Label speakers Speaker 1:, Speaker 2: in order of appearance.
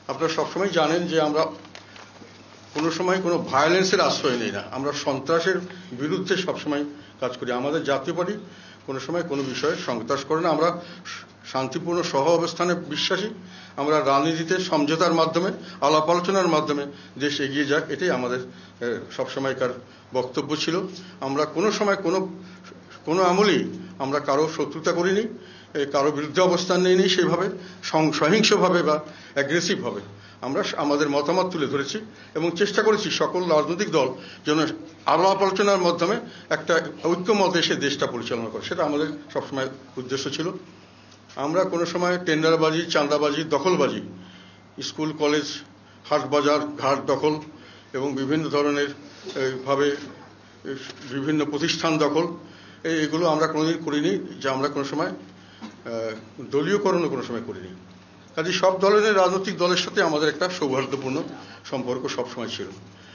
Speaker 1: আপনারা সবসময় জানেন যে আমরা কোনো সময় কোনো ভায়োলেন্সের আশ্রয় নিই না, আমরা সন্ত্রাসের বিরুদ্ধে সবসময় কাজ করি। আমাদের জাতীয় পার্টি কোনো সময় কোনো বিষয়ে সন্ত্রাস করে না। আমরা শান্তিপূর্ণ সহ অবস্থানে বিশ্বাসী। আমরা রাজনীতিতে সমঝোতার মাধ্যমে, আলাপ আলোচনার মাধ্যমে দেশ এগিয়ে যাক, এটাই আমাদের সবসময়কার বক্তব্য ছিল। আমরা কোনো সময় কোনো আমলেই আমরা কারো শত্রুতা করিনি, কারো বিরুদ্ধে অবস্থান নিইনি সেইভাবে সহিংসভাবে বা অ্যাগ্রেসিভভাবে। আমরা আমাদের মতামত তুলে ধরেছি এবং চেষ্টা করেছি সকল রাজনৈতিক দল যেন আলাপ আলোচনার মাধ্যমে একটা ঐক্যমত এসে দেশটা পরিচালনা করে, সেটা আমাদের সবসময় উদ্দেশ্য ছিল। আমরা কোনো সময় টেন্ডারবাজি, চাঁদাবাজি, দখলবাজি, স্কুল কলেজ, হাট বাজার ঘাট দখল এবং বিভিন্ন ধরনের ভাবে বিভিন্ন প্রতিষ্ঠান দখল, এগুলো আমরা কোনোদিন করিনি। যে আমরা কোনো সময় দলীয়করণও কোনো সময় করিনি। কাজে সব ধরনের রাজনৈতিক দলের সাথে আমাদের একটা সৌহার্দ্যপূর্ণ সম্পর্ক সবসময় ছিল।